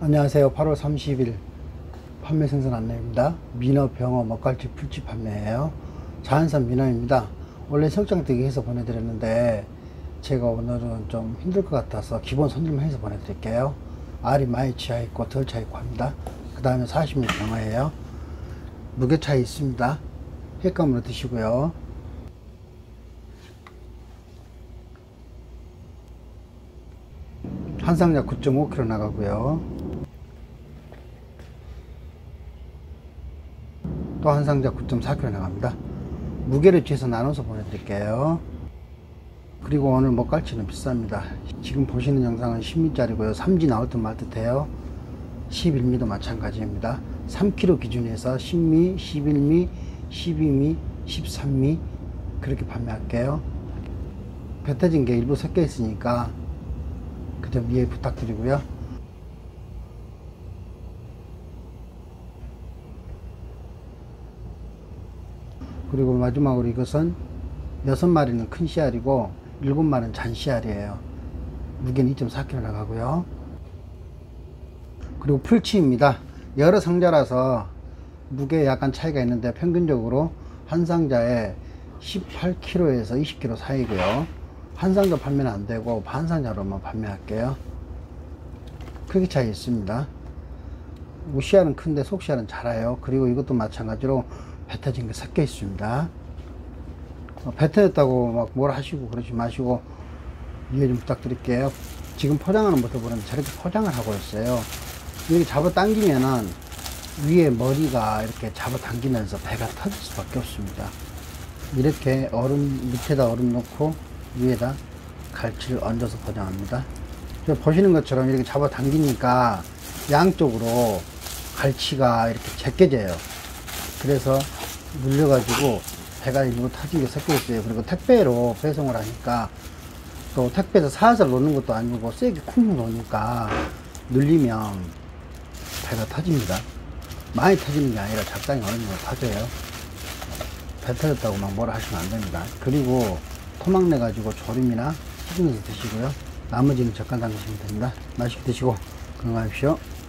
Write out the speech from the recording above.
안녕하세요. 8월 30일 판매 생산 안내입니다. 민어, 병어, 먹갈치, 풀치 판매예요. 자연산 민어입니다. 원래 성장되기 해서 보내드렸는데 제가 오늘은 좀 힘들 것 같아서 기본 손질만 해서 보내드릴게요. 알이 많이 치아있고 덜 차있고 합니다. 그 다음에 40mm 병어예요. 무게 차이 있습니다. 횟감으로 드시고요. 한 상자 9.5kg 나가고요. 또 한 상자 9.4kg 나갑니다. 무게를 재서 나눠서 보내드릴게요. 그리고 오늘 먹갈치는 비쌉니다. 지금 보시는 영상은 10미짜리고요 3지 나올 듯 말 듯해요. 11미도 마찬가지입니다. 3kg 기준에서 10미, 11미, 12미, 13미 그렇게 판매할게요. 배 터진 게 일부 섞여 있으니까 그 점 이해 부탁드리고요. 그리고 마지막으로 이것은 6마리는 큰 씨알이고 7마리는 잔 씨알이에요. 무게는 2.4kg 나가고요. 그리고 풀치입니다. 여러 상자라서 무게에 약간 차이가 있는데 평균적으로 한 상자에 18kg에서 20kg 사이고요. 한 상자 판매는 안 되고 반 상자로만 판매할게요. 크기 차이 있습니다. 우씨알은 큰데 속씨알은 작아요. 그리고 이것도 마찬가지로 배 터진 게 섞여 있습니다. 배 터졌다고 막 뭘 하시고 그러지 마시고 이해 좀 부탁드릴게요. 지금 포장하는 모습 보는데 저렇게 포장을 하고 있어요. 이렇게 잡아 당기면은 위에 머리가 이렇게 잡아 당기면서 배가 터질 수밖에 없습니다. 이렇게 얼음 밑에다 얼음 넣고 위에다 갈치를 얹어서 포장합니다. 보시는 것처럼 이렇게 잡아 당기니까 양쪽으로 갈치가 이렇게 제껴져요. 그래서 눌려가지고 배가 일부 터진 게 섞여 있어요. 그리고 택배로 배송을 하니까 또 택배에서 살살 놓는 것도 아니고 세게 쿵쿵 놓으니까 눌리면 배가 터집니다. 많이 터지는 게 아니라 적당히 어느 정도 터져요. 배 터졌다고 막 뭐라 하시면 안 됩니다. 그리고 토막 내 가지고 조림이나 튀기면서 드시고요. 나머지는 젓갈 담그시면 됩니다. 맛있게 드시고 건강하십시오.